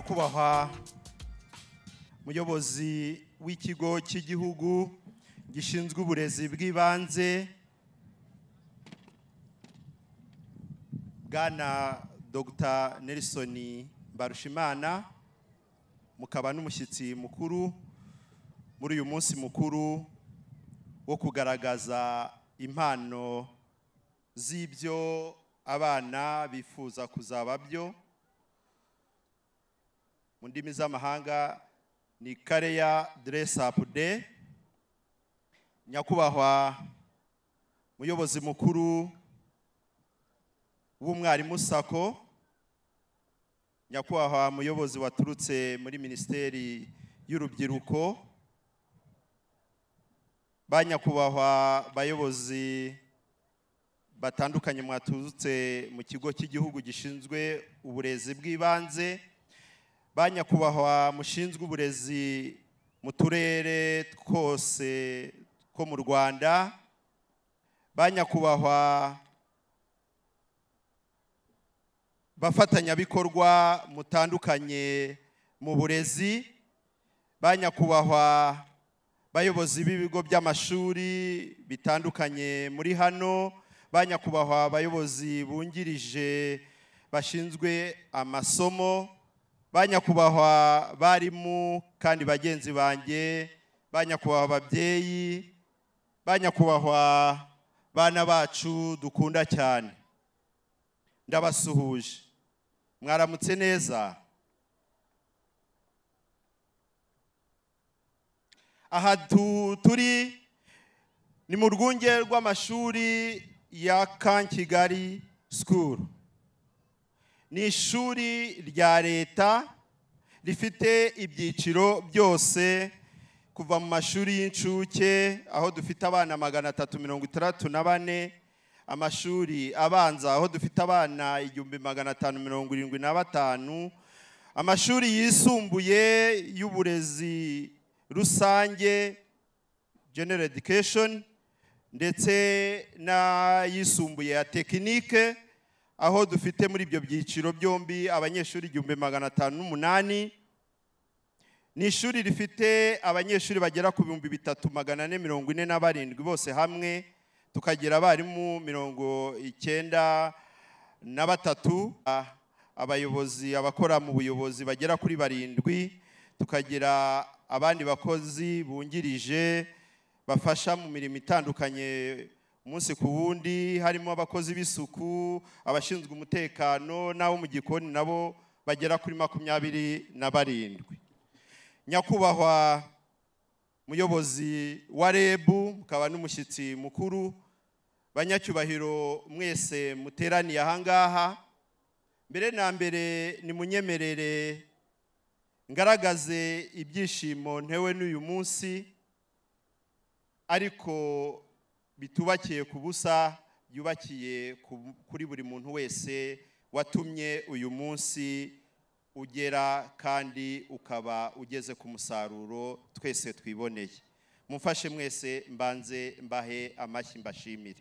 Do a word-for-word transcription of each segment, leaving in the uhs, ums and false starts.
nyakubahwa muyobozi w'ikigo cy'igihugu gishinzwe uburezi bw'ibanze Bwana Doctor Nelson Mbarushimana, mukaba n'umushyitsi mukuru muri uyu munsi mukuru wo kugaragaza impano z'ibyo abana bifuza kuzaba byo, mu ndimi z'amahanga ni Career Dress Up Day. Nyakubahwa muyobozi mukuru w'umwarimu Sako, nyakubahwa muyobozi waturutse muri Minisiteri y'Urubyiruko, ba nyakubahwa bayobozi batandukanye mwaturutse mu kigo cy'igihugu gishinzwe uburezi bw'ibanze, ba nyakubahwa mushinzwe uburezi mu turere twose ko mu Rwanda, ba nyakubahwa bafatanyabikorwa mutandukanye mu burezi, ba nyakubahwa bayobozi b'ibigo by'amashuri bitandukanye muri hano, ba nyakubahwa bayobozi bungirije bashinzwe amasomo, ba nyakubahwa barimu kandi bagenzi banjye, ba nyakubahwa ababyeyi, ba nyakubahwa bana bacu dukunda cyane, ndabasuhuje. Mwaramutse neza. Aha turi ni mu rwunge rw'amashuri ya Kankigali School. Ni ishuri rya leta rifite ibyiciro byose kuva mu mashuri y'incuke aho dufite abana magana atatu mirongo itandatu na bane, amashuri abanza aho dufite abana igihumbi magana atanu mirongo irindwi na batanu, amashuri yisumbuye y'uburezi rusange General Education, ndetse n'ayisumbuye ya tekinike aho dufite muri ibyo byiciro byombi abanyeshuri igihumbi magana atanu n'umunani. Ni ishuri rifite abanyeshuri bagera ku bihumbi bitatu magana ane mirongo ine na barindwi bose hamwe, tukagira abarimu mirongo icyenda na batatu, abayobozi abakora mu buyobozi bagera kuri barindwi, tukagira abandi bakozi bungirije bafasha mu mirimo itandukanye umunsi ku wundi, harimo abakozi b'isuku, abashinzwe umutekano n'abo mu gikoni nabo bagera kuri makumyabiri na barindwi. Nyakubahwa muyobozi wa R E B mukaba n'umushyitsi mukuru, banyacyubahiro mwese muteraniye ahangaha, mbere na mbere ni munyemerere ngaragaze ibyishimo ntewe n'uyu munsi, ariko bitubakiye ku busa, byubakiye kuri buri muntu wese watumye uyu munsi ugera kandi ukaba ugeze ku musaruro twese twiboneye. Mumfashe mwese mbanze mbahe amashyi mbashimire.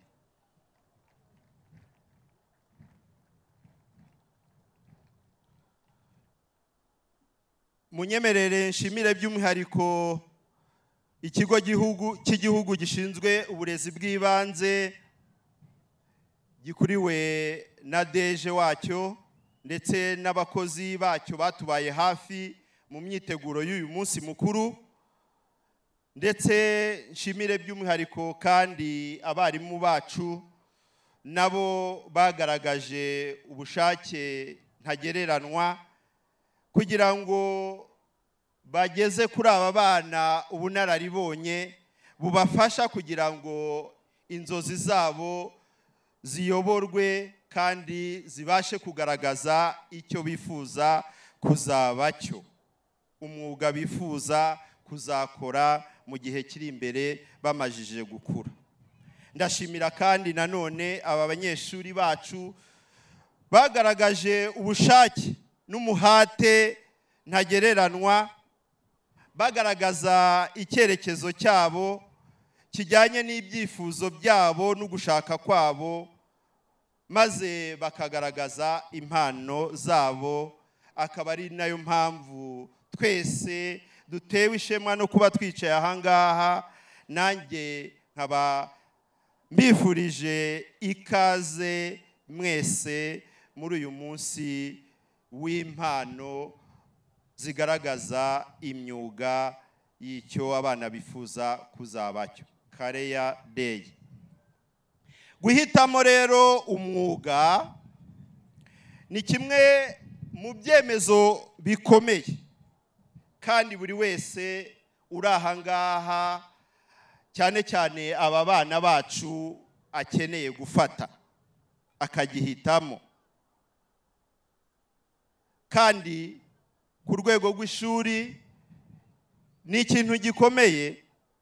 Munyemerere nshimire by'umwihariko ikigo cy'igihugu gishinzwe uburezi bw'ibanze gikuriwe na deje wacyo ndetse n'abakozi bacyo batubaye hafi mu myiteguro y'uyu munsi mukuru, ndetse nshimire by'umwihariko kandi abarimu bacu nabo bagaragaje ubushake ntagereranwa kugira ngo bageze kuri aba bana ubunararibonye bubafasha kugira ngo inzozi zabo ziyoborwe kandi zibashe kugaragaza icyo bifuza kuzaba cyo, umwuga bifuza kuzakora mu gihe kiri imbere bamajije gukura. Ndashimira kandi nanone aba banyeshuri bacu bagaragaje ubushake n'umuhate ntagereranwa, bagaragaza icyerekezo cyabo kijyanye n'ibyifuzo byabo n'ugushaka kwabo, maze bakagaragaza impano zabo akaba ari nayo mpamvu twese dutewe ishema no kuba twicaye ahangaha. Nanjye nkaba mbifurije ikaze mwese muri uyu munsi w'impano zigaragaza imyuga y'icyo abana bifuza kuzabacyo, Career Day. Guhitamo rero umwuga ni kimwe mu byemezo bikomeye, kandi buri wese uri ahangaha, cyane cyane aba bana bacu, akeneye gufata akagihitamo. Kandi ku rwego rw'ishuri ni ikintu gikomeye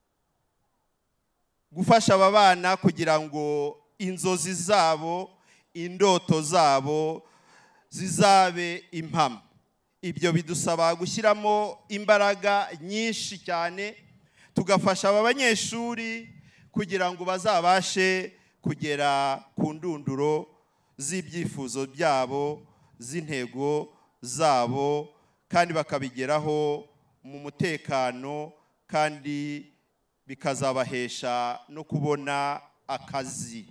gufasha aba bana kugira ngo inzozi zabo, indoto zabo zizabe impamo. Ibyo bidusaba gushyiramo imbaraga nyinshi cyane, tugafasha aba banyeshuri kugira ngo bazabashe kugera ku ndunduro z'ibyifuzo byabo, z'intego zabo, kandi bakabigeraho mu mutekano, kandi bikazabahesha no kubona akazi.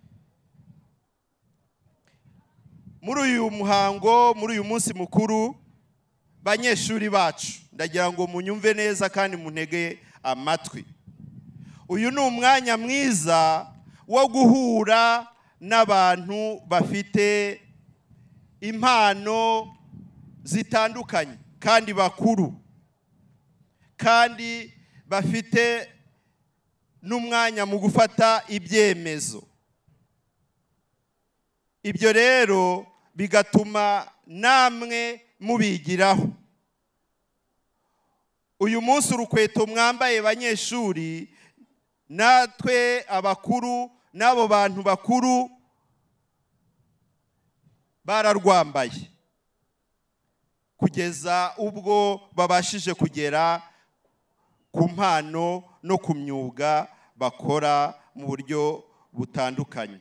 Muri uyu muhango, muri uyu munsi mukuru, banyeshuri bacu, ndagira ngo munyumve neza kandi muntege amatwi. Uyu ni umwanya mwiza wo guhura n'abantu bafite impano zitandukanye kandi bakuru, kandi bafite n'umwanya mu gufata ibyemezo. Ibyo rero bigatuma namwe mubigiraho. Uyu munsi urukweto mwambaye banyeshuri, natwe abakuru n'abo bantu bakuru bararwambaye kugeza ubwo babashije kugera ku mpano no ku myuga bakora mu buryo butandukanye.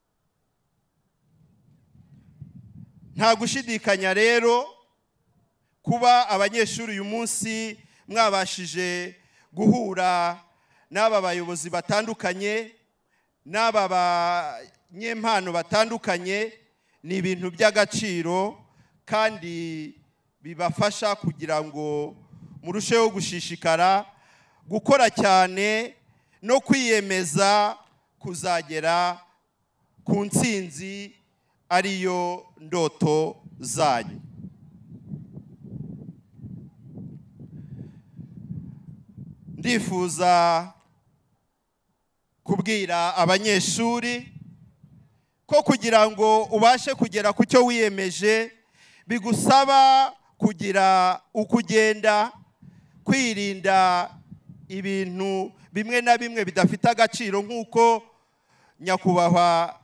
Nta gushidikanya rero kuba abanyeshuri uyu munsi mwabashije guhura n'aba bayobozi batandukanye, n'aba banyempano batandukanye, ni ibintu by'agaciro, kandi bibafasha kugira ngo murusheho gushishikara gukora cyane no kwiyemeza kuzagera ku ntsinzi ariyo ndoto zanyu. Ndifuza kubwira abanyeshuri ko kugira ngo ubashe kugera ku cyo wiyemeje bigusaba kugira ukugenda, kwirinda ibintu bimwe na bimwe bidafite agaciro, nk'uko nyakubahwa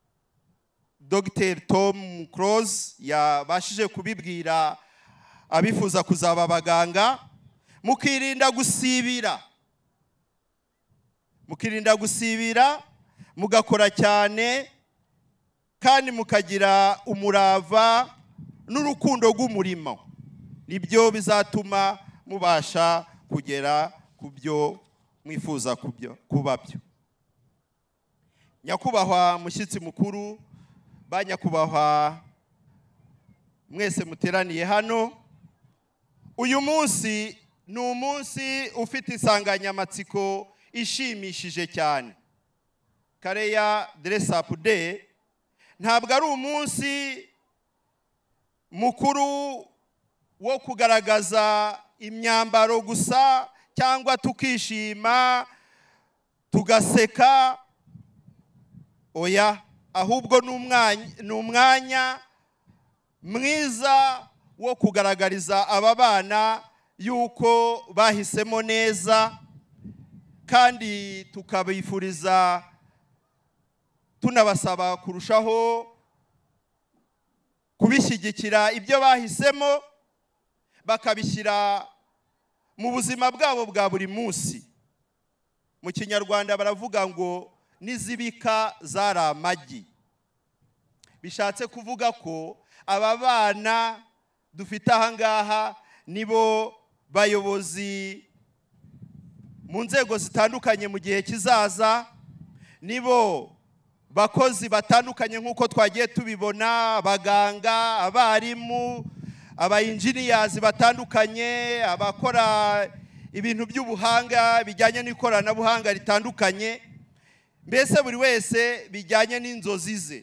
Dr Tom Close yabashije kubibwira abifuza kuzaba abaganga. Mukirinda gusibira, mukirinda gusibira, mugakora cyane, kandi mukagira umurava n'urukundo rw'umurimo. Nibyo bizatuma mubasha kugera ku byo mwifuza kuba byo. Nyakubahwa mushyitsi mukuru, ba nyakubahwa mwese muteraniye hano, uyu munsi ni umunsi ufite insanganyamatsiko ishimishije cyane. Career Dress-up Day ntabwo ari umunsi mukuru wo kugaragaza imyambaro gusa, cyangwa tukishima tugaseka. Oya, ahubwo ni umwanya mwiza wo kugaragariza aba bana yuko bahisemo neza, kandi tukabifuriza tunabasaba kurushaho kubishyigikira ibyo bahisemo, bakabishyira mu buzima bwabo bwa buri munsi. Mu Kinyarwanda baravuga ngo nizibika zari amagi. Bishatse kuvuga ko aba bana dufite ahangaha nibo bayobozi mu nzego zitandukanye mu gihe kizaza, nibo bakozi batandukanye nk'uko twagiye tubibona, abaganga, abarimu, aba-engineers batandukanye, abakora ibintu by'ubuhanga bijyanye n'ikoranabuhanga ritandukanye, mbese buri wese bijyanye n'inzozi ze,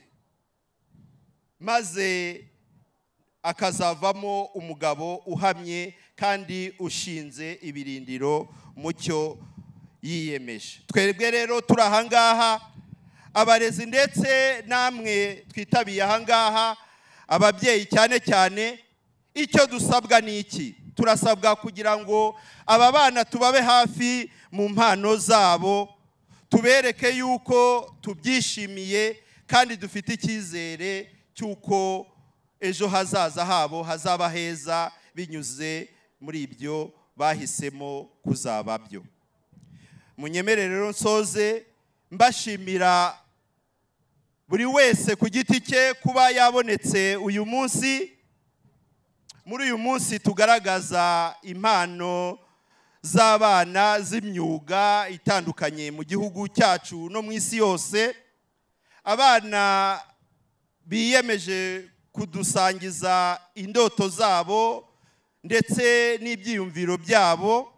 maze akazavamo umugabo uhamye kandi ushinze ibirindiro mu cyo yiyemeje. Twebwe rero turi ahangaha, abarezi ndetse namwe twitabiye ahangaha, ababyeyi cyane cyane, icyo dusabwa ni iki? Turasabwa kugira ngo aba bana tubabe hafi mu mpano zabo, tubereke yuko tubyishimiye kandi dufite icyizere cy'uko ejo hazaza habo hazaba heza binyuze muri ibyo bahisemo kuzaba byo. Munyemerere rero nsoze mbashimira buri wese ku giti cye kuba yabonetse uyu munsi. Muri uyu munsi tugaragaza impano z'abana z'imyuga itandukanye mu gihugu cyacu no mu isi yose. Abana biyemeje kudusangiza indoto zabo ndetse n'ibyiyumviro byabo.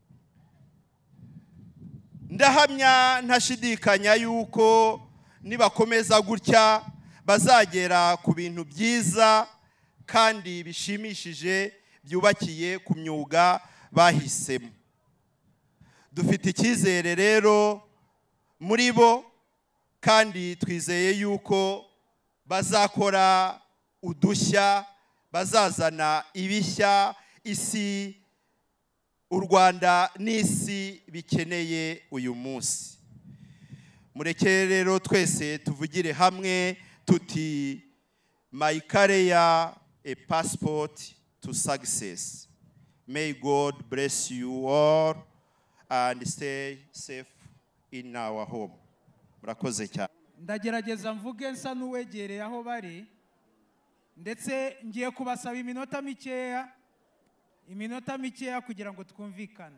Ndahamya ntashidikanya yuko nibakomeza gutya bazagera ku bintu byiza kandi bishimishije byubakiye ku myuga bahisemo. Dufite icyizere rero muri bo kandi twizeye yuko bazakora udushya, bazazana ibishya isi, u Rwanda n'isi bikeneye uyu munsi. Murekere rero twese tuvugire hamwe tuti my career a passport to success. May God bless you all and stay safe in our home. Murakoze cyane. Ndagerageza mvuge nsa n'uwegereye aho bari, ndetse ngiye kubasaba iminota mikeya iminota mikeya kugira ngo twumvikane.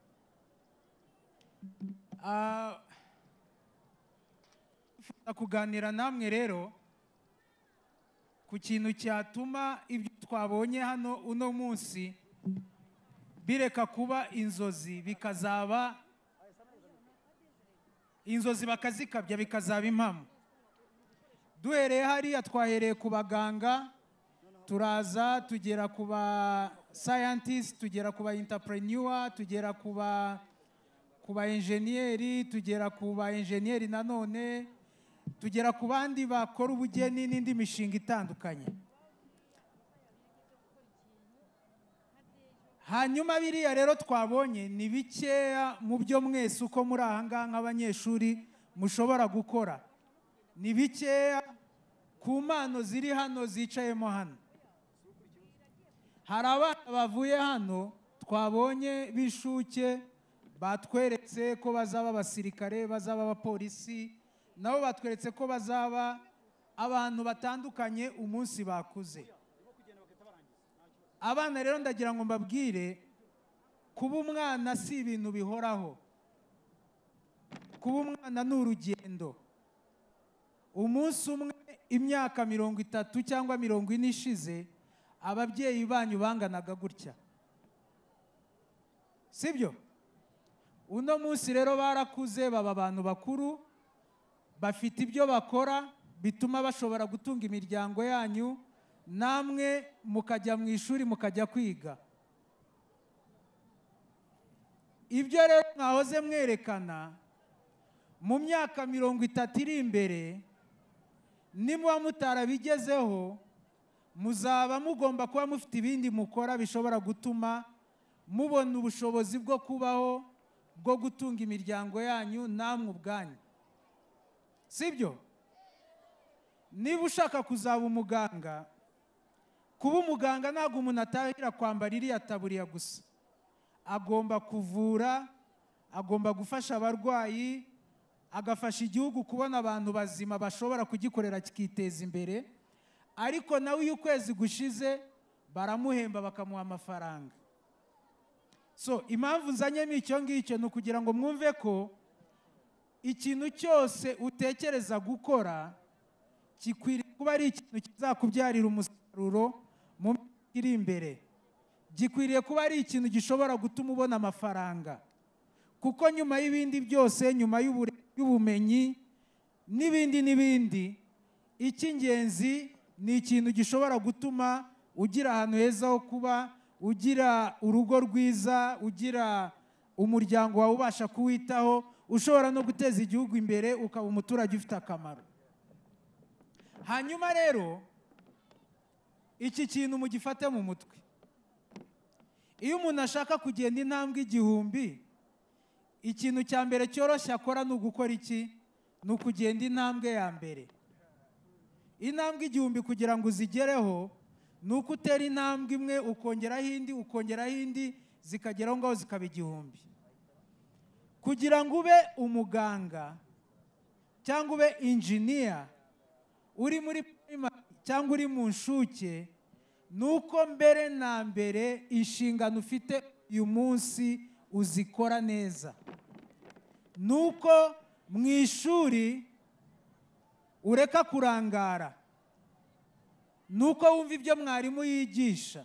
Ah, kuganira namwe rero ku kintu cyatuma ibyo twabonye hano uno munsi bireka kuba inzozi bikazaba inzozi bakazikabya bikazaba impamo. Duhereye hariya twahereye ku baganga, turaza tugera ku ba scientists, tugera ku ba entrepreneur, tugera ku ba ku ba engineer, tugera ku ba engineer nanone, tugera ku bandi bakora ubugeni n'indi mishinga itandukanye. Hanyuma biriya rero twabonye ni bikeya mu byo mwese uko muri ahanga nk'abanyeshuri mushobora gukora. Ni bikeya ku mpano ziri hano zicayemo hano. Hari abana bavuye hano twabonye b'ishuke batweretse ko bazaba abasirikare, bazaba abapolisi, nabo batweretse ko bazaba abantu batandukanye umunsi bakuze. Abana rero ndagira ngo mbabwire, kuba umwana si ibintu bihoraho. Kuba umwana ni urugendo. Umunsi umwe imyaka mirongo itatu cyangwa mirongo ine ishize, ababyeyi banyu banganaga gutya, sibyo? Uno munsi rero barakuze, baba abantu bakuru, bafite ibyo bakora bituma bashobora gutunga imiryango yanyu, namwe mukajya mu ishuri mukajya kwiga. Ibyo rero mwahoze mwerekana mu myaka mirongo itatu iri imbere, nimuba mutarabigezeho, muzaba mugomba kuba mufite ibindi mukora bishobora gutuma mubona ubushobozi bwo kubaho, bwo gutunga imiryango yanyu namwe ubwanyu, sibyo? Niba ushaka kuzaba umuganga, kuba umuganga ntabwo umuntu atahira kwambara iriya taburiya gusa. Agomba kuvura, agomba gufasha abarwayi, agafasha igihugu kubona abantu bazima bashobora kugikorera kikiteza imbere. Ariko nawe iyo ukwezi gushize baramuhemba bakamuha amafaranga. So impamvu nzanyemo icyo ngicyo ni ukugira ngo mwumve ko ikintu cyose utekereza gukora gikwiriye kuba ari ikintu kizakubyarira umusaruro mu minsi iri imbere, gikwiriye kuba ari ikintu gishobora gutuma ubona amafaranga, kuko nyuma y'ibindi byose, nyuma y'ubumenyi n'ibindi n'ibindi, icy'ingenzi ni ikintu gishobora gutuma ugira ahantu heza ho kuba, ugira urugo rwiza, ugira umuryango wawe ubasha kuwitaho, ushobora no guteza igihugu imbere, ukaba umuturage ufite akamaro. Hanyuma rero iki kintu mugifate mu mutwe. Iyo umuntu ashaka kugenda intambwe igihumbi, ikintu cya mbere cyoroshye akora ni ugukora iki? Ni ukugenda intambwe ya mbere. Intambwe igihumbi kugira ngo uzigereho ni uko utera intambwe imwe ukongeraho indi ukongeraho indi zikageraho ngaho zikaba igihumbi. Kugira ngo ube umuganga cyangwa ube engineer uri muri primary cyangwa uri mu nshuke, ni uko mbere na mbere inshingano ufite uyu munsi uzikora neza. Ni uko mu ishuri ureka kurangara, nuko wumva ibyo mwarimu yigisha,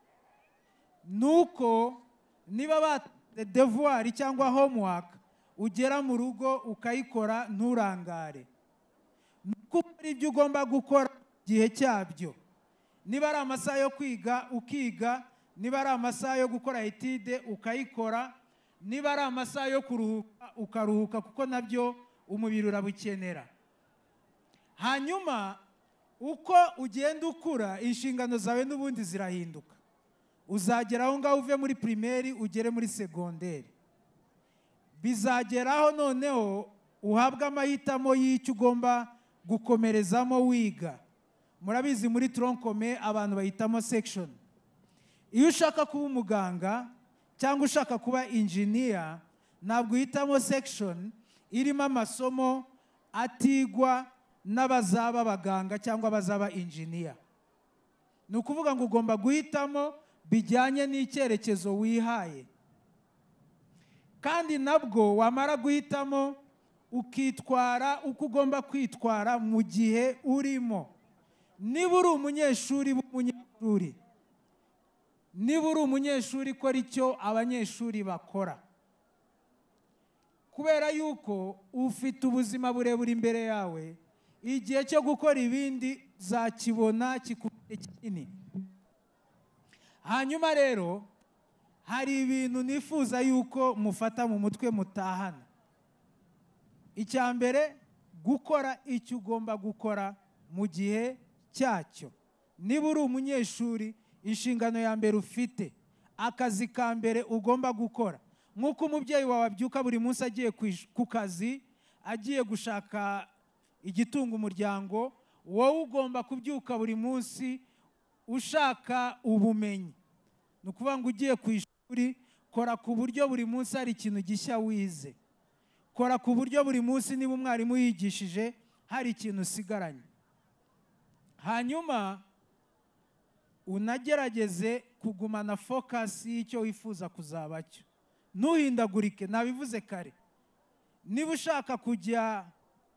nuko niba bate devoir cyangwa homework ugera mu rugo ukayikora nturangare, nuko ukora ibyo ugomba gukora gihe cyabyo. Niba ari amasaha yo kwiga ukiga, niba ari amasaha yo gukora etide ukayikora, niba ari amasaha yo kuruhuka ukaruhuka, kuko nabyo umubiri urabukenera. Hanyuma uko ugenda ukura, inshingano zawe n'ubundi zirahinduka. Uzageraho ngaho uve muri primaire ugere muri segonderi, bizageraho noneho uhabwa amahitamo y'icyo ugomba gukomerezamo wiga. Murabizi muri tronkome abantu bahitamo section. Iyo ushaka kuba umuganga cyangwa ushaka kuba engineer, ntabwo uhitamo section irimo amasomo atigwa n'abazaba abaganga cyangwa abazaba engineer. Ni ukuvuga ngo ugomba guhitamo bijyanye n'icyerekezo wihaye, kandi nabwo wamara guhitamo ukitwara uko ugomba kwitwara mu gihe urimo. Niba uri umunyeshuri w'umunyeshuri, niba uri umunyeshuri ukora icyo abanyeshuri bakora, kubera yuko ufite ubuzima burebure imbere yawe, igihe cyo gukora ibindi zakibona kikubye kinini. Hanyuma rero hari ibintu nifuza yuko mufata mu mutwe mutahana. Icya mbere, gukora icyo ugomba gukora mu gihe cyacyo. Niba uri umunyeshuri, inshingano ya mbere ufite, akazi ka mbere ugomba gukora, nk'uko umubyeyi wawe abyuka buri munsi agiye ku kazi, agiye gushaka igitunga umuryango, wowe ugomba kubyuka buri munsi ushaka ubumenyi. Ni ukuvuga ngo ugiye ku ishuri, kora ku buryo buri munsi hari ikintu gishya wize. Kora ku buryo buri munsi niba umwarimu yigishije hari ikintu usigaranye. Hanyuma unagerageze kugumana focus y'icyo wifuza kuzaba cyo, ntuhindagurike. Nabivuze kare, niba ushaka kujya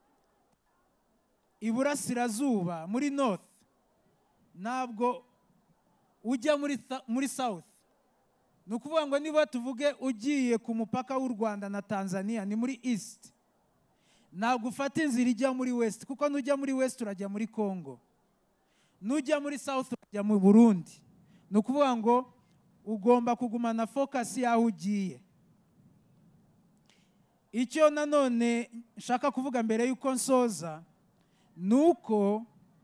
iburasirazuba muri north, ntabwo ujya muri muri south. Ni ukuvuga ngo niba tuvuge ugiye ku mupaka w'u Rwanda na Tanzania ni muri east, ntabwo ufata inzira ijya muri west, kuko nujya muri west urajya muri Congo, nujya muri south urajya mu Burundi. Ni ukuvuga ngo ugomba kugumana focus yaho ugiye. Icyo nanone nshaka kuvuga mbere yuko nsoza, nuko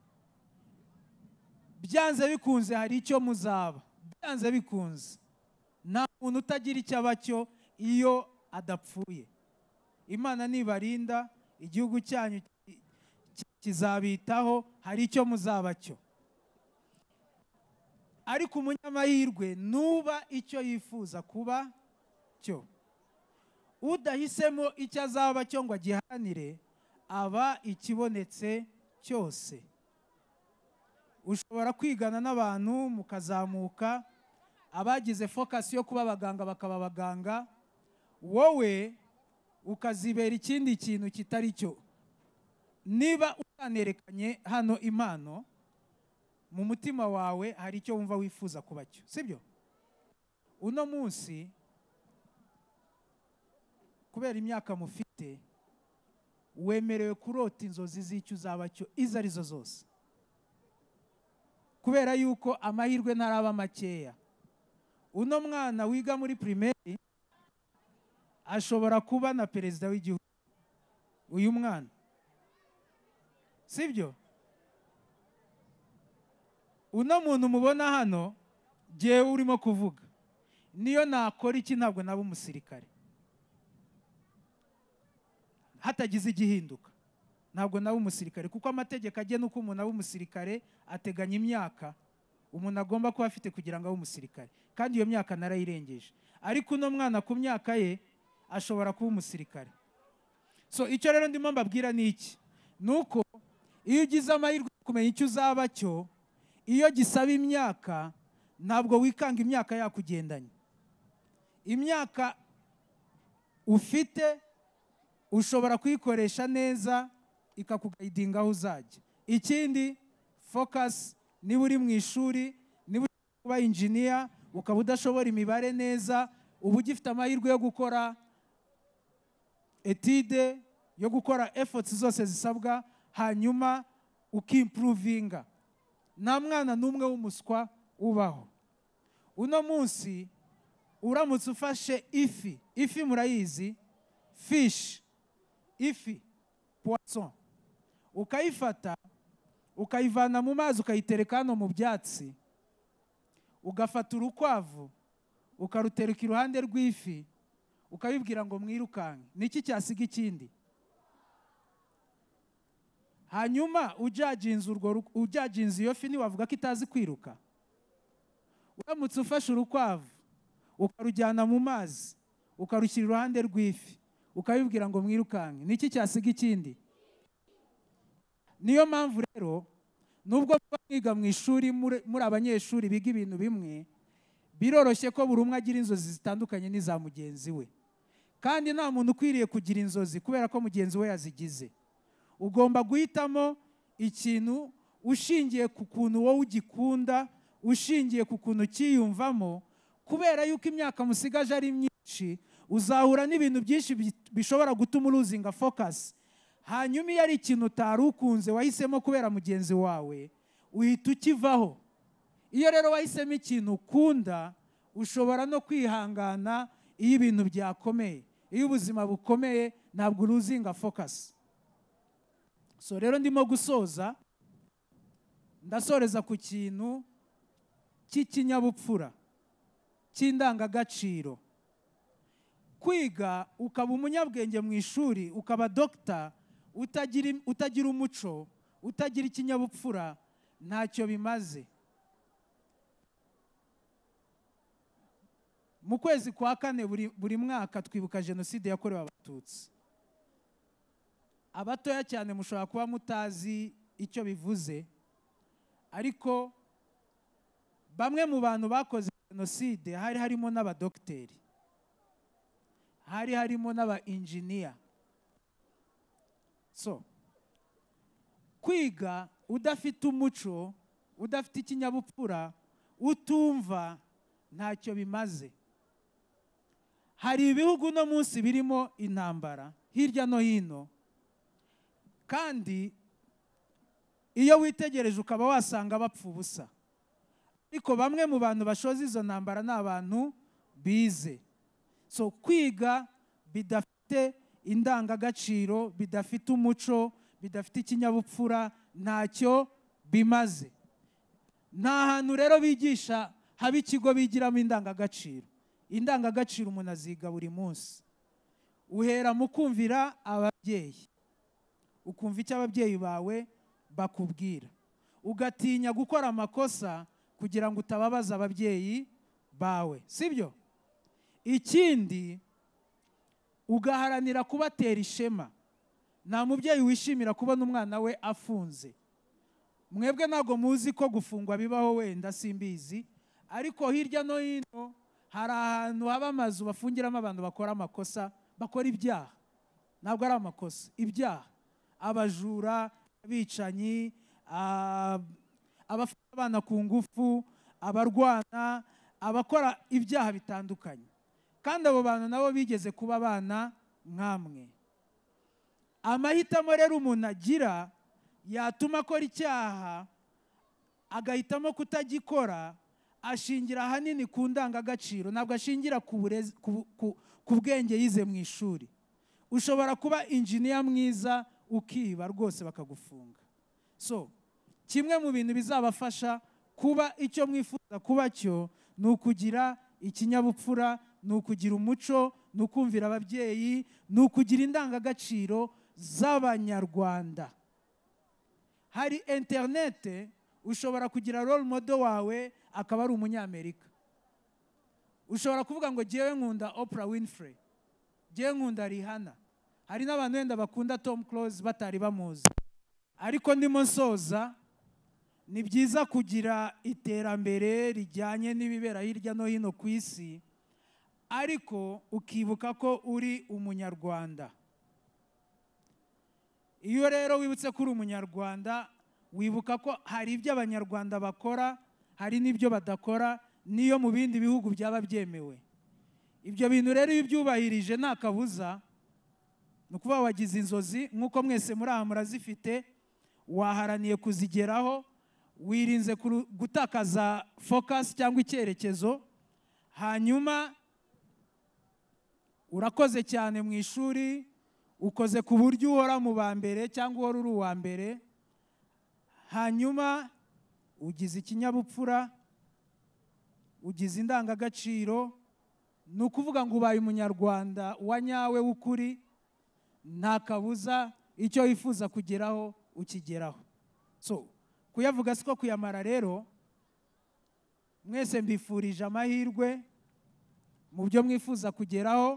byanze bikunze hari icyo muzaba, byanze bikunze. Nta muntu utagira icyo aba cyo iyo adapfuye. Imana nibarinda, igihugu cyanyu kizabitaho, hari icyo muzaba cyo. Ariko umunyamahirwe nuba icyo yifuza kuba cyo. Udahisemo icyo azaba cyo ngo agiharanire, aba ikibonetse cyose. ushobora kwigana n'abantu mukazamuka, abagize focus yo kuba abaganga bakaba abaganga, wowe ukazibera ikindi kintu kitari cyo. Niba utanerekanye hano impano, mu mutima wawe hari icyo wumva wifuza kuba cyo, sibyo? Uno munsi kubera imyaka mufite, wemerewe kurota inzozi z'icyo uzaba cyo izo arizo zose, kubera yuko amahirwe ntaraba makeya. Uno mwana wiga muri primaire ashobora kuba na perezida w'igihugu, uyu mwana, sibyo? Uno muntu mubona hano jewe urimo kuvuga, niyo nakora iki ntabwo naba umusirikare, hatagize igihinduka ntabwo naba umusirikare, kuko amategeko agena uko umuntu aba umusirikare ateganya imyaka umuntu agomba kuba afite kugira ngo abe umusirikare, kandi iyo myaka narayirengeje. Ariko uno mwana ku myaka ye ashobora kuba umusirikare. So icyo rero ndimo mbabwira ni iki? Nuko iyo ugize amahirwe yo kumenya icyo uzaba cyo, iyo gisaba imyaka ntabwo wikanga imyaka yakugendanye. Imyaka ufite ushobora kuyikoresha neza ikakugayidinga aho uzajya. Ikindi, focus. Niba uri mu ishuri, niba uri kuba engineer ukaba udashobora imibare neza, uba ugifite amahirwe yo gukora etide, yo gukora efforts zose zisabwa, hanyuma ukimprovinga. Nta mwana n'umwe w'umuswa ubaho. Uno munsi uramutse ufashe ifi, ifi murayizi, fish, ifi, poisson, ukayifata ukayivana mu mazi ukayitereka hano mu byatsi, ugafata urukwavu ukarutereka iruhande rw'ifi ukabibwira ngo mwirukanke, niki cyasiga ikindi? Hanyuma ujajinze urwo ujajinze iyo fi niwavuga ko itazi kwiruka. Uramutse ufashe urukwavu ukarujyana mu mazi ukarushyira iruhande rw'ifi ukabibwira ngo mwirukanke, niki cyasiga ikindi? Niyo mpamvu rero nubwo mwiga mu ishuri muri abanyeshuri biga ibintu bimwe, biroroshye ko buri umwe agira inzozi zitandukanye n'iza mugenzi we, kandi nta muntu ukwiriye kugira inzozi kubera ko mugenzi we yazigize. Ugomba guhitamo ikintu ushingiye ku kuntu wowe ugikunda, ushingiye ku kuntu ukiyumvamo, kubera yuko imyaka musigaje ari myinshi, uzahura n'ibintu byinshi bishobora gutuma uruzinga focus. Hanyuma iyo ari ikintu utari ukunze wahisemo kubera mugenzi wawe, uhita ukivaho. Iyo rero wahisemo ikintu ukunda, ushobora no kwihangana iyo ibintu byakomeye. Iyo ubuzima bukomeye ntabwo uruzinga focus. So rero ndimo gusoza, ndasoreza ku kintu cy'ikinyabupfura, cy'indangagaciro. Kwiga ukaba umunyabwenge mu ishuri, ukaba doctor, utagira utagira umuco, utagira ikinyabupfura, ntacyo bimaze. Mu kwezi kwa kane buri, buri mwaka twibuka jenoside yakorewe Abatutsi. Abatoya cyane mushobora kuba mutazi icyo bivuze, ariko bamwe mu bantu bakoze jenoside hari harimo n'abadokiteri, hari harimo n'aba engineer. So kwiga udafite umuco, udafite ikinyabupfura, utumva, ntacyo bimaze. Hari ibihugu no munsi birimo intambara hirya no hino, kandi iyo witegereje ukaba wasanga bapfa ubusa. Ariko bamwe mu bantu bashoza izo ntambara ni abantu bize. So kwiga bidafite indangagaciro, bidafite umuco, bidafite ikinyabupfura, ntacyo bimaze. Nta hantu rero bigisha haba ikigo bigiramo indangagaciro. Indangagaciro umuntu aziga buri munsi. Uhera mu kumvira ababyeyi, ukumva icyo ababyeyi bawe bakubwira, ugatinya gukora amakosa kugira ngo utababaza ababyeyi bawe, sibyo? Ikindi, ugaharanira kubatera ishema. Nta mubyeyi wishimira kubona umwana we afunze. mwebwe ntabwo muzi ko gufungwa bibaho, wenda simbizi, ariko hirya no hino hari ahantu haba amazu bafungiramo abantu bakora amakosa, bakora ibyaha, ntabwo ari amakosa, ibyaha, abajura, abicanyi, abafata abana ku ngufu, abarwana, abakora ibyaha bitandukanye, kandi abo bantu nabo bigeze kuba abana nk'amwe. Amahitamo rero umuntu agira yatuma akora icyaha agahitamo kutagikora, ashingira ahanini ku ndangagaciro, ntabwo ashingira ku bwenge yize mu ishuri. Ushobora kuba injiniya mwiza ukiba rwose bakagufunga. So kimwe mu bintu bizabafasha kuba icyo mwifuza kuba cyo ni ukugira ikinyabupfura, ni ukugira umuco, ni ukumvira ababyeyi, ni ukugira indangagaciro z'Abanyarwanda. Hari interinete, ushobora kugira role model wawe akaba ari Umunyamerika. Ushobora kuvuga ngo jyewe nkunda Oprah Winfrey, jyewe nkunda Rihanna. Hari n'abantu wenda bakunda Tom Close batari bamuzi. Ariko ndimo nsoza, ni byiza kugira iterambere rijyanye n'ibibera hirya no hino ku isi, ariko ukibuka ko uri Umunyarwanda. Iyo rero wibutse ko uri Umunyarwanda, wibuka ko hari ibyo Abanyarwanda bakora, hari n'ibyo badakora, n'iyo mu bindi bihugu byaba byemewe. Ibyo bintu rero iyo ubyubahirije nta kabuza, ni ukuvuga wagize inzozi nk'uko mwese muri aha murazifite, waharaniye kuzigeraho, wirinze gutakaza focus cyangwa icyerekezo, hanyuma urakoze cyane mu ishuri, ukoze ku buryo uhora mu ba mbere cyangwa uhora uri uwa mbere, hanyuma ugize ikinyabupfura, ugize indangagaciro, ni ukuvuga ngo ubaye Umunyarwanda wa nyawe w'ukuri, nta kabuza icyo wifuza kugeraho ukigeraho. So kuyavuga siko kuyamara rero, mwese mbifurije amahirwe mu byo mwifuza kugeraho.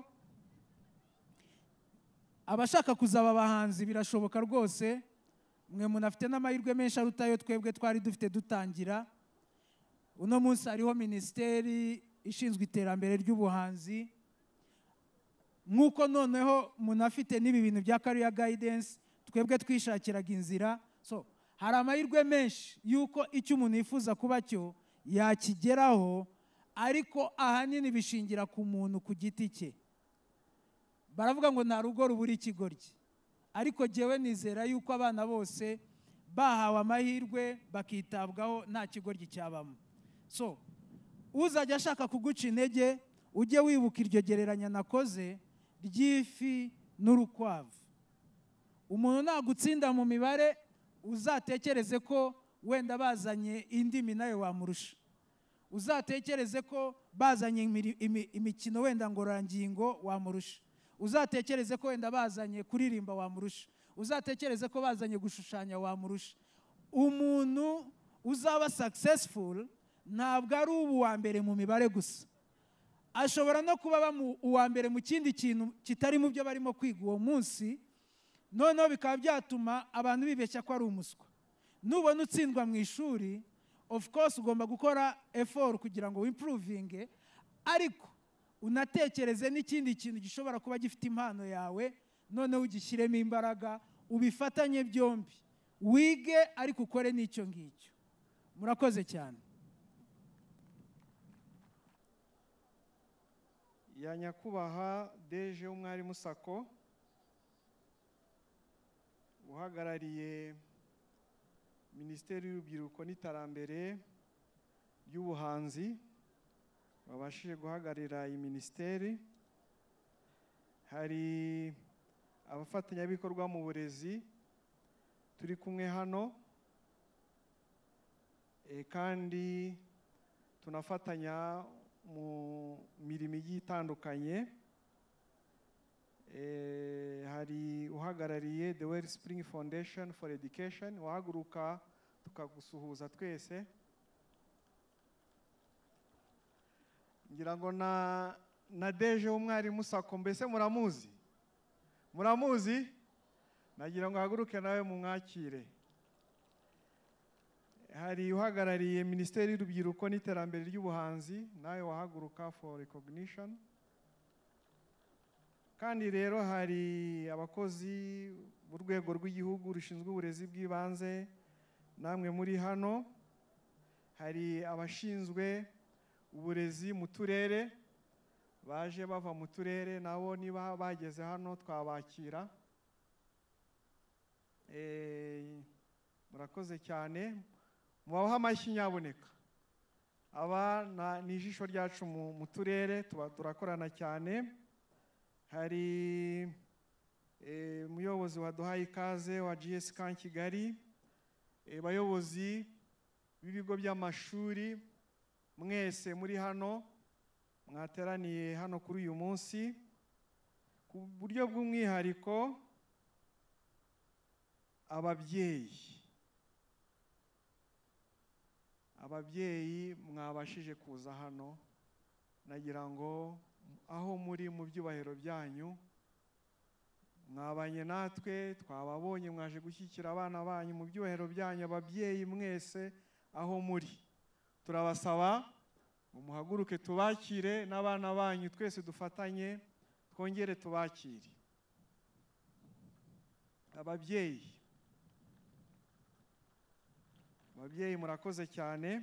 Abashaka kuzaba abahanzi birashoboka rwose, mwe munafite n'amahirwe menshi aruta ayo twebwe twari dufite dutangira. Uno munsi hariho minisiteri ishinzwe iterambere ry'ubuhanzi, nk'uko noneho munafite n'ibi bintu bya career guidance, twebwe twishakiraga inzira. So hari amahirwe menshi y'uko icyo umuntu yifuza kuba cyo yakigeraho, ariko ahanini bishingira ku muntu ku giti cye. Baravuga ngo nta rugo rubura ikigoryi, ariko jyewe nizera yuko abana bose bahawe amahirwe bakitabwaho nta kigoryi cyabamo. So uzajya ashaka kuguca intege, ujye wibuka iryo gereranya nakoze ry'ifi n'urukwavu. Umuntu nagutsinda mu mibare, uzatekereze ko wenda bazanye indimi nawe wamurusha, uzatekereze ko bazanye imikino wenda ngororangingo wamurusha, uzatekereze ko wenda bazanye kuririmba wamurusha, uzatekereze ko bazanye gushushanya wamurusha. Umuntu uzaba successful ntabwo ari ubu wa mbere mu mibare gusa, ashobora no kuba uwa mbere mu kindi kintu kitari mu byo barimo kwiga uwo munsi, noneho bikaba byatuma abantu bibeshya ko ari umuswa. Nubona utsindwa mu ishuri, of course ugomba gukora effort kugira ngo wimprovinge, ariko unatekereze n'ikindi kintu gishobora kuba gifite impano yawe, noneho ugishyiremo imbaraga, ubifatanye byombi, wige ariko ukore n'icyo ngicyo. Murakoze cyane. Ya nyakubahwa Deje w'umwarimu Sako, uhagarariye Minisiteri y'Urubyiruko n'Iterambere ry'Ubuhanzi, wabashije guhagararira iyi minisiteri. Hari abafatanyabikorwa mu burezi turi kumwe hano, e, kandi tunafatanya mu mirimo igiye itandukanye. E, hari uhagarariye The Wellspring Foundation for Education, wahaguruka tukagusuhuza twese. Ngira ngo na na Deje w'umwarimu Sako, mbese muramuzi? Muramuzi? Nagira ngo haguruke nawe mu mwakire. hari uhagarariye Minisiteri y'Urubyiruko n'Iterambere ry'Ubuhanzi, nawe wahaguruka for recognition. Kandi rero hari abakozi b'urwego rw'igihugu rushinzwe uburezi bw'ibanze, namwe muri hano. Hari abashinzwe uburezi mu turere, baje bava mu turere, nabo niba bageze hano twabakira. Eh, murakoze cyane, mubaho amashyi nyaboneka. Aba ni ijisho ryacu mu turere, turakorana cyane. Hari umuyobozi waduhaye ikaze wa G S Camp Kigali, bayobozi b'ibigo by'amashuri mwese muri hano mwateraniye hano kuri uyu munsi. Ku buryo bw'umwihariko ababyeyi ababyeyi mwabashije kuza hano, nagira ngo aho muri mu byubahiro byanyu mwabanye natwe, twababonye mwaje gushyigikira abana banyu mu byubahiro byanyu. Ababyeyi mwese aho muri, turabasaba muhaguruke tubakire, n'abana banyu twese dufatanye twongere tubakire. Ababyeyi ababyeyi murakoze cyane.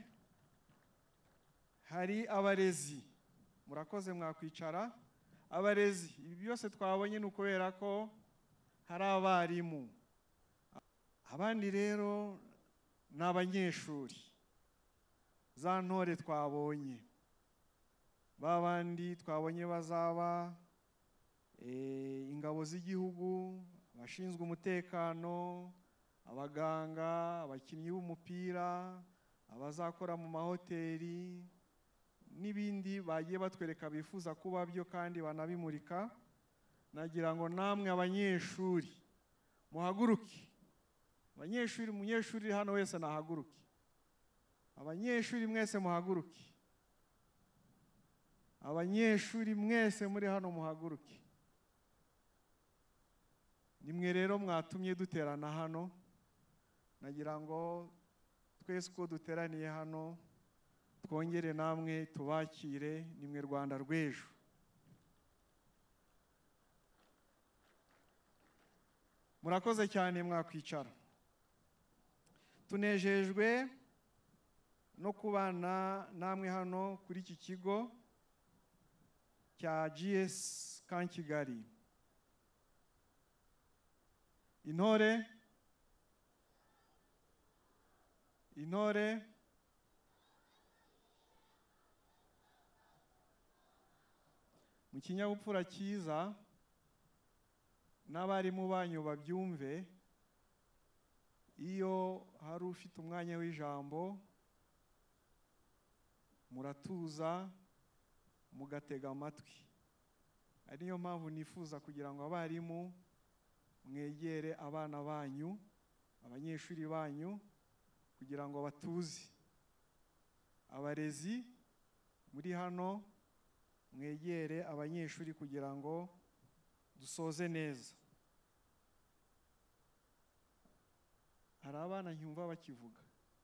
Hari abarezi, murakoze mwakwicara. Abarezi, ibi byose twabonye ni ukubera ko hari abarimu. Abandi rero ni abanyeshuri, za ntore twabonye, babandi twabonye bazaba ingabo z'igihugu, abashinzwe umutekano, abaganga, abakinnyi b'umupira, abazakora mu mahoteli n'ibindi bagiye batwereka bifuza kuba byo kandi banabimurika. Nagira ngo namwe abanyeshuri muhaguruke. Abanyeshuri, umunyeshuri hano wese nahaguruke. Abanyeshuri mwese muhaguruke. Abanyeshuri mwese muri hano muhaguruke. Nimwe rero mwatumye duterana hano. Nagira ngo twese uko duteraniye hano twongere namwe tubakire. Nimwe Rwanda rw'ejo. Murakoze cyane, mwakwicara. Tunejejwe no kubana namwe hano kuri iki kigo cya G S Camp Kigali. Intore intore mu kinyabupfura cyiza, n'abarimu banyu babyumve, iyo hari ufite umwanya w'ijambo muratuza mugatega amatwi. Ariyo mpamvu nifuza kugira ngo abarimu mwegere abana banyu, abanyeshuri banyu, kugira ngo batuze. Abarezi muri hano mwegere abanyeshuri kugira ngo dusoze neza. Hari abana ncyumva bakivuga.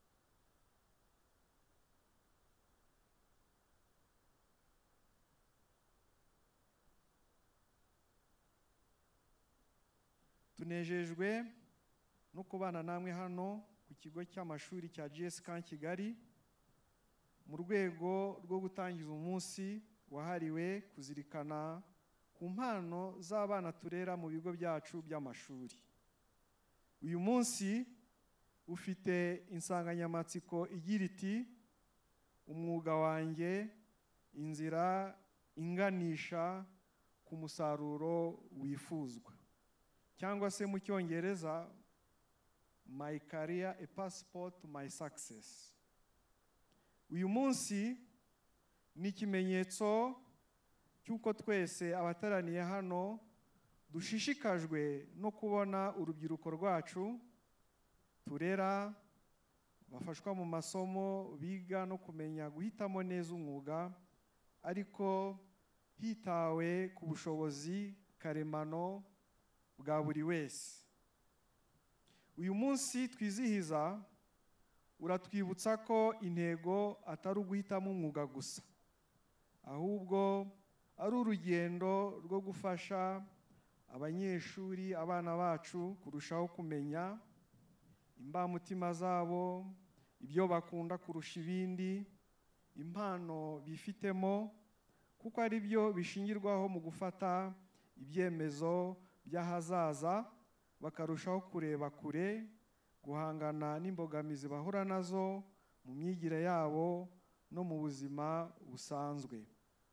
Tunejejwe no kubana namwe hano ku kigo cy'amashuri cya G S Camp Kigali mu rwego rwo gutangiza umunsi wahariwe kuzirikana ku mpano z'abana turera mu bigo byacu by'amashuri. Uyu munsi ufite insanganyamatsiko igira iti umwuga wanjye, inzira inganisha ku musaruro wifuzwa, cyangwa se mu Cyongereza My career a passport to my success. Uyu munsi ni ikimenyetso cy'uko twese abataraniye hano dushishikajwe no kubona urubyiruko rwacu turera bafashwa mu masomo biga no kumenya guhitamo neza umwuga, ariko hitawe ku bushobozi karemano bwa buri wese. Uyu munsi twizihiza uratwibutsa ko intego atari uguhitamo umwuga gusa, ahubwo ari urugendo rwo gufasha abanyeshuri, abana bacu kurushaho kumenya imbamutima zabo, ibyo bakunda kurusha ibindi, impano bifitemo, kuko ari byo bishingirwaho mu gufata ibyemezo by'ahazaza, bakarushaho kureba kure, guhangana n'imbogamizi bahura nazo mu myigire yabo no mu buzima busanzwe.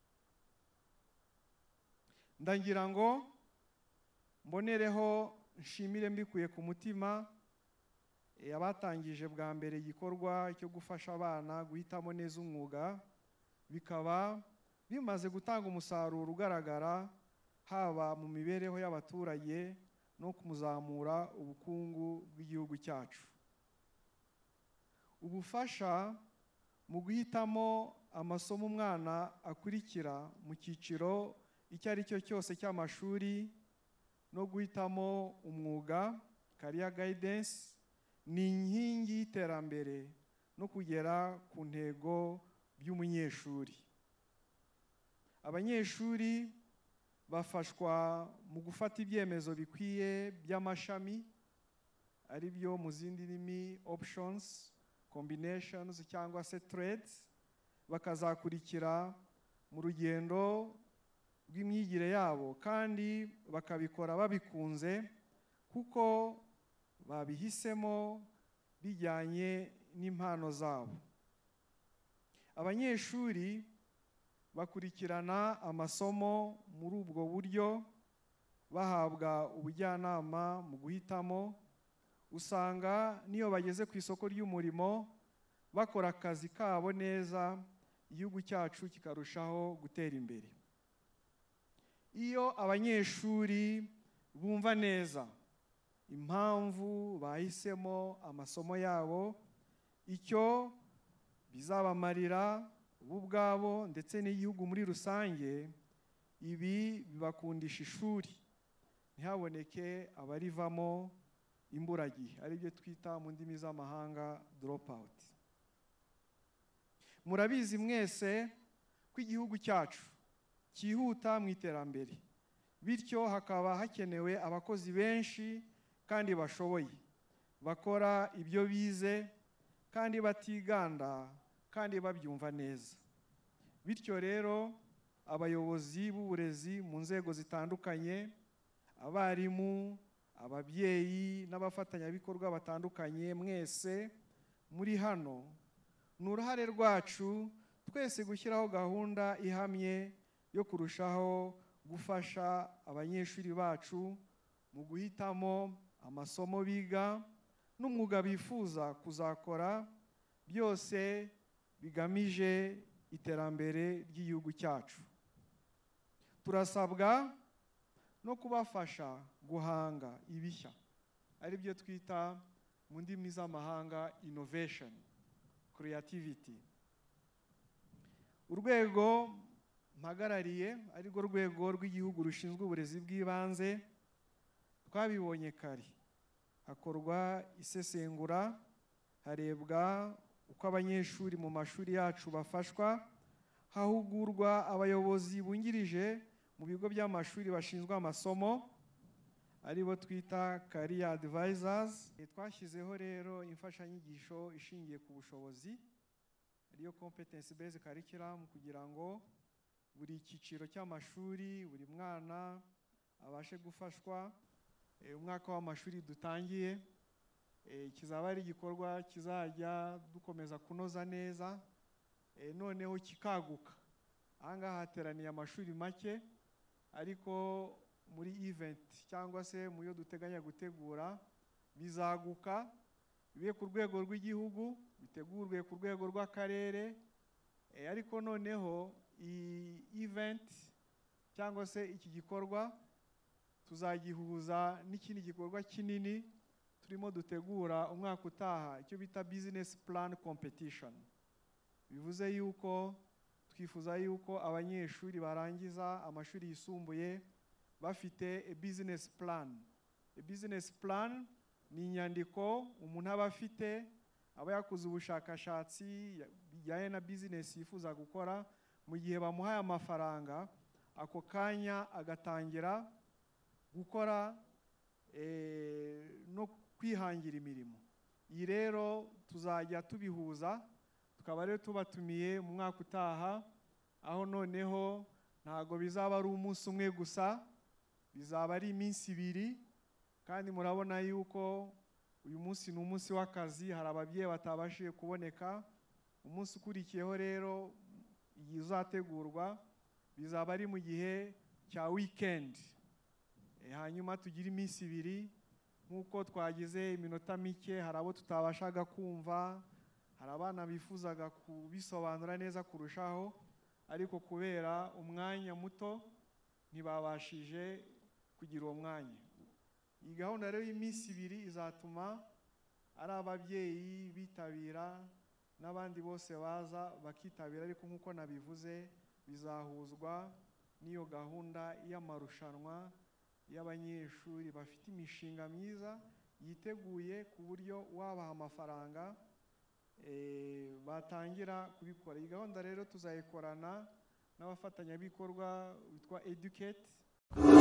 Ndagira ngo mbonereho nshimire mbikuye ku mutima abatangije bwa mbere igikorwa cyo gufasha abana guhitamo neza umwuga, bikaba bimaze gutanga umusaruro ugaragara haba mu mibereho y'abaturage no kumuzamura ubukungu bw'igihugu cyacu. Ubufasha mu guhitamo amasomo umwana akurikira mu cyiciro icyo ari cyo cyose cy'amashuri no guhitamo umwuga, career guidance, ni inkingi y'iterambere no kugera ku ntego by'umunyeshuri. Abanyeshuri bafashwa mu gufata ibyemezo bikwiye by'amashami, ari byo mu zindi ndimi options, combinations cyangwa se trades, bakazakurikira mu rugendo rw'imyigire yabo kandi bakabikora babikunze kuko babihisemo bijyanye n'impano zabo. Abanyeshuri bakurikirana amasomo muri ubwo buryo bahabwa ubujyanama mu guhitamo, usanga niyo bageze ku isoko ry'umurimo bakora akazi kabo neza, igihugu cyacu kikarushaho gutera imbere. Iyo abanyeshuri bumva neza impamvu bahisemo amasomo yabo, icyo bizabamarira bo ubwabo ndetse n'igihugu muri rusange, ibi bibakundisha ishuri, ntihaboneke abarivamo imburagihe, aribyo twita mu ndimi z'amahanga drop out. Murabizi mwese ko igihugu cyacu cyihuta mu iterambere, bityo hakaba hakenewe abakozi benshi kandi bashoboye, bakora ibyo bize kandi batiganda kandi babyumva neza. Bityo rero abayobozi b'uburezi mu nzego zitandukanye, abarimu, ababyeyi n'abafatanyabikorwa batandukanye, mwese muri hano, ni uruhare rwacu twese gushyiraho gahunda ihamye yo kurushaho gufasha abanyeshuri bacu mu guhitamo amasomo biga n'umwuga bifuza kuzakora, byose bigamije iterambere ry'igihugu cyacu. Turasabwa no kubafasha guhanga ibishya, ari byo twita mu ndimi z'amahanga innovation, creativity. Urwego mpagarariye ari rwo rwego rw'igihugu rushinzwe uburezi bw'ibanze, twabibonye kare, hakorwa isesengura, harebwa uko abanyeshuri mu mashuri yacu bafashwa, hahugurwa abayobozi bungirije mu bigo by'amashuri bashinzwe amasomo, aribo twita career advisors. Twashyizeho rero imfashanyigisho ishingiye ku bushobozi, ariyo competence based curriculum, kugira ngo buri cyiciro cy'amashuri, buri mwana abashe gufashwa. Umwaka w'amashuri dutangiye kizaba ari igikorwa kizajya dukomeza kunoza neza, noneho kikaguka. Ahangaha hateraniye amashuri make, ariko muri event cyangwa se mu yo duteganya gutegura bizaguka, bibe ku rwego rw'igihugu, bitegurwe ku rwego rw'akarere, ariko noneho iyi event cyangwa se iki gikorwa tuzagihuza n'ikindi gikorwa kinini turimo dutegura umwaka utaha, icyo bita business plan competition. Bivuze yuko twifuza yuko abanyeshuri barangiza amashuri yisumbuye bafite a business plan. A business plan ni inyandiko umuntu aba afite aba yakoze ubushakashatsi bijyanye na business yifuza gukora, mu gihe bamuhaye amafaranga ako kanya agatangira gukora eh, no kwihangira imirimo. Iyi rero tuzajya tubihuza, tukaba rero tubatumiye mu mwaka utaha, aho noneho ntago bizaba ari umunsi umwe gusa, bizaba ari iminsi ibiri, kandi murabona yuko uyu munsi ni umunsi w'akazi, hari ababyeyi batabashije kuboneka. Umunsi ukurikiyeho rero igihe uzategurwa bizaba ari mu gihe cya weekend, e, hanyuma tugira iminsi ibiri. Nk'uko twagize iminota mike, hari abo tutabashaga kumva, hari abana bifuzaga kubisobanura neza kurushaho, ariko kubera umwanya muto ntibabashije kugira uwo mwanya. Iyi gahunda rero y'iminsi ibiri izatuma ari ababyeyi bitabira n'abandi bose baza bakitabira, ariko nk'uko nabivuze bizahuzwa n'iyo gahunda y'amarushanwa y'abanyeshuri bafite imishinga myiza yiteguye ku buryo wabaha amafaranga e, batangira kubikora. Iyi gahunda rero tuzayikorana n'abafatanyabikorwa bitwa Educate.